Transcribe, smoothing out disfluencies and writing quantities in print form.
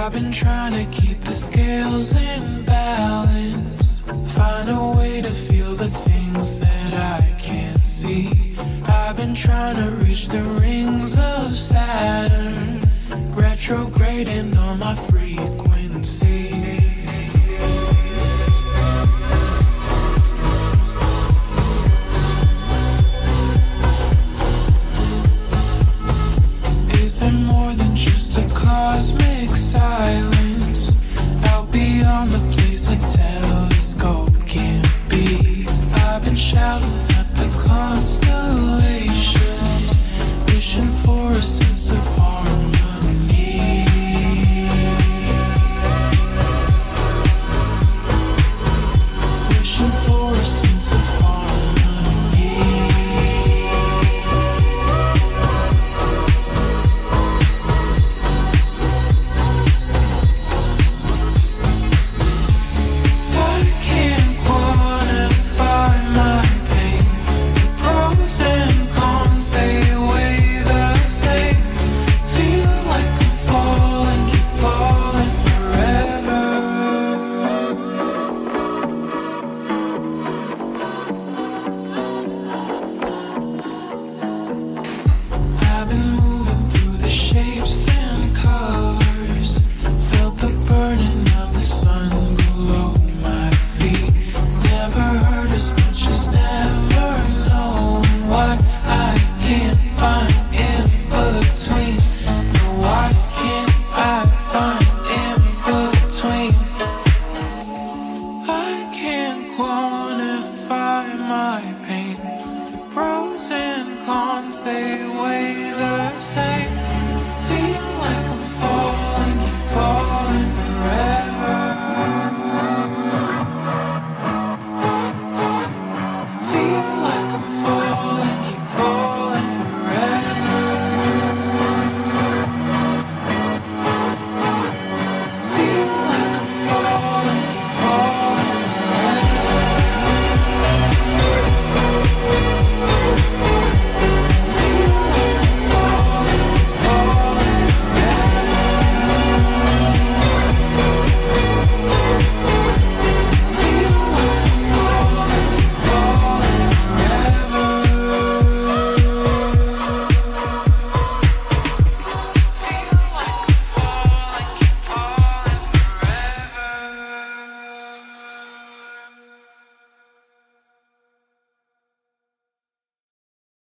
I've been trying to keep the scales in balance, find a way to feel the things that I can't see. I've been trying to reach the rings of Saturn, retrograding on my frequency. Is there more than just a cosmic silence out beyond the place a telescope can't be? I've been shouting at the constellations, wishing for a sense of harmony. Wishing for a sense of harmony. I can't quantify my pain. The pros and cons, they weigh the same. Feel like I'm falling, keep falling forever. I've been moving through the shapes and colors, felt the burning of the sun below my feet. Never hurt as much as never knowing what I can't find in between. No, why can't I find in between? I can't quantify my pain. The pros and cons, they